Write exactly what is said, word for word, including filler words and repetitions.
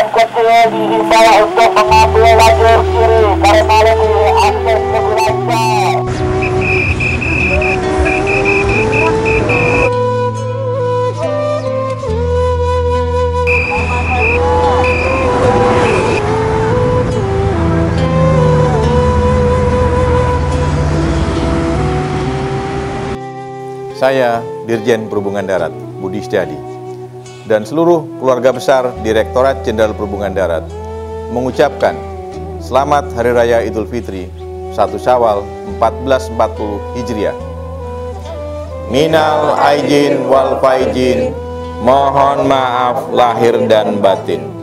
kendaraan kecil dihimbau untuk mengambil lajur kiri karena lebih akses lebih lancar. Saya, Dirjen Perhubungan Darat, Budi Setiadi, dan seluruh keluarga besar Direktorat Jenderal Perhubungan Darat mengucapkan Selamat Hari Raya Idul Fitri satu Syawal seribu empat ratus empat puluh Hijriah. Minal aidin wal faizin, mohon maaf lahir dan batin.